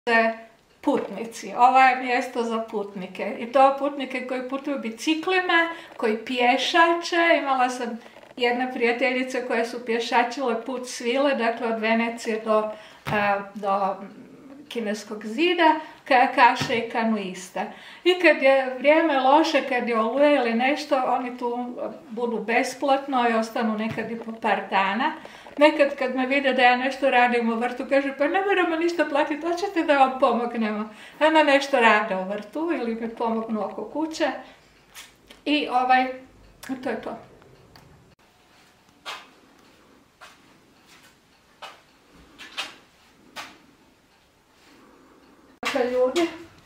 putnici. Ovo je mjesto za putnike. I to putnike koji putuju biciklima, koji pješače. Imala sam jedne prijateljice koje su pješačile put svile, dakle od Venecije do Kineskog zida, kajakaše i kanuista. I kad je vrijeme loše, kad je oluje ili nešto, oni tu budu besplatno i ostanu nekad i po par dana. Nekad kad me vide da ja nešto radim u vrtu, kaže pa ne moramo ništa platiti, hoćete da vam pomognemo. Ona nešto rade u vrtu ili mi pomognu oko kuće. I to je to. Ljudi.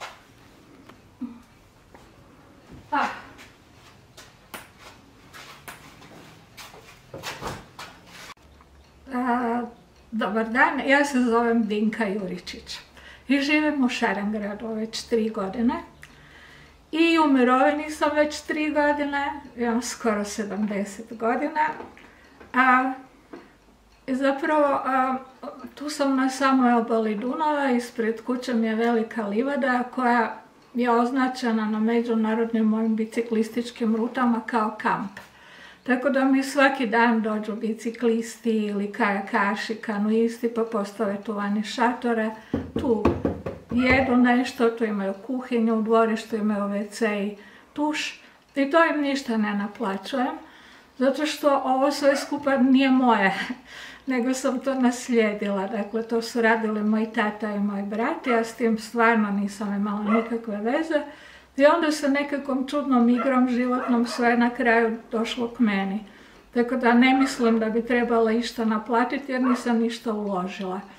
Dobar dan, ja se zovem Dinka Juričić i živim u Šarengradu već 3 godine i u mirovini sam već 3 godine, imam skoro 70 godina. Zapravo, tu sam na samoj obali Dunava, ispred kuće mi je velika livada koja je označena na međunarodnim mojim biciklističkim rutama kao kamp. Tako da mi svaki dan dođu biciklisti ili kajakaši, kanuisti pa postave tu vani šatore, tu jedu nešto, tu imaju kuhinju, u dvorištu imaju WC i tuš i to im ništa ne naplaćujem, zato što ovo sve skupa nije moje, nego sam to naslijedila. Dakle, to su radili moj tata i moj brat, ja s tim stvarno nisam imala nikakve veze. I onda se nekakvom čudnom igrom životnom sve na kraju došlo k meni. Tako da ne mislim da bi trebala išta naplatiti jer nisam ništa uložila.